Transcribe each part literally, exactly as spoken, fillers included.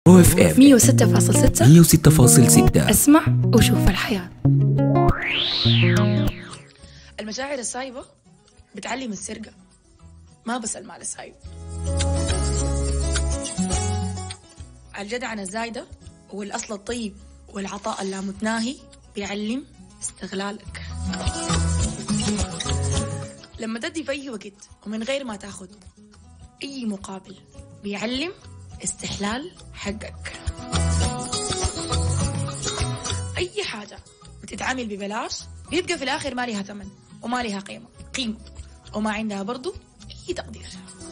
او اف ام مية وستة فاصلة ستة مية وستة فاصلة ستة. اسمع وشوف الحياة. المشاعر السايبة بتعلم السرقة، ما بس المال السايب. الجدعنة الزايدة والأصل الطيب والعطاء اللامتناهي بيعلم استغلالك. لما تدي في أي وقت ومن غير ما تاخد أي مقابل بيعلم استحلال حقك. أي حاجة بتتعامل ببلاش بيبقى في الآخر ما لها ثمن وما لها قيمة قيمة وما عندها برضو أي تقدير.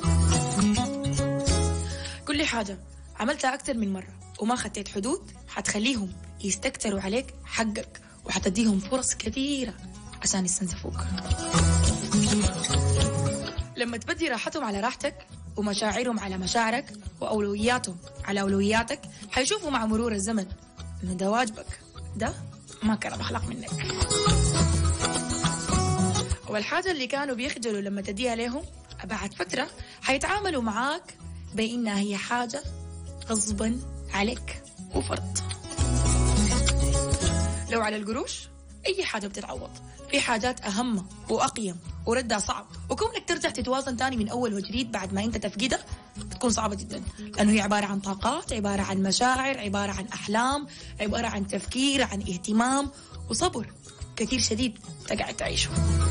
كل حاجة عملتها أكثر من مرة وما خدت حدود حتخليهم يستكتروا عليك حقك وحتديهم فرص كثيرة عشان يستنزفوك. لما تبدي راحتهم على راحتك ومشاعرهم على مشاعرك وأولوياتهم على أولوياتك حيشوفوا مع مرور الزمن إنه ده واجبك، ده ما كان بخلق منك. والحاجة اللي كانوا بيخجلوا لما تديها لهم بعد فترة حيتعاملوا معاك بأنها هي حاجة غصبا عليك وفرض. لو على القروش أي حاجة بتتعوض، في حاجات أهم وأقيم وردها صعب، وكونك ترجع تتوازن تاني من أول وجديد بعد ما أنت تفقدها بتكون صعبة جدا، لأنه هي عبارة عن طاقات، عبارة عن مشاعر، عبارة عن أحلام، عبارة عن تفكير، عن اهتمام وصبر كثير شديد تقعد تعيشه.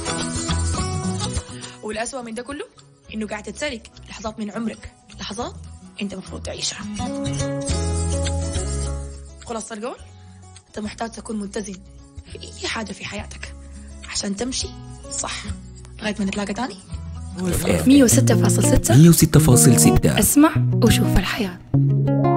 والأسوأ من ده كله إنه قاعد تتسرق لحظات من عمرك، لحظات أنت مفروض تعيشها. خلاص القول، أنت محتاج تكون متزن في أي حاجة في حياتك عشان تمشي صح. لغاية ما نتلاقى تاني. مية وستة فاصلة ستة مية وستة فاصلة ستة. اسمع وشوف الحياة.